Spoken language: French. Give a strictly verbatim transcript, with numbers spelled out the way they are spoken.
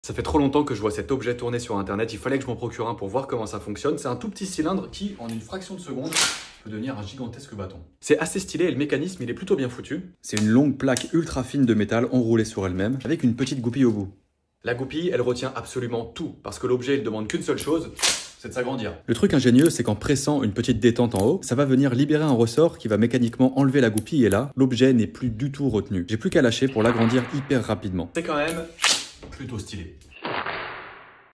Ça fait trop longtemps que je vois cet objet tourner sur internet, il fallait que je m'en procure un pour voir comment ça fonctionne. C'est un tout petit cylindre qui, en une fraction de seconde, peut devenir un gigantesque bâton. C'est assez stylé et le mécanisme il est plutôt bien foutu. C'est une longue plaque ultra fine de métal enroulée sur elle-même, avec une petite goupille au bout. La goupille, elle retient absolument tout, parce que l'objet il demande qu'une seule chose, c'est de s'agrandir. Le truc ingénieux, c'est qu'en pressant une petite détente en haut, ça va venir libérer un ressort qui va mécaniquement enlever la goupille et là, l'objet n'est plus du tout retenu. J'ai plus qu'à lâcher pour l'agrandir hyper rapidement. C'est quand même plutôt stylé.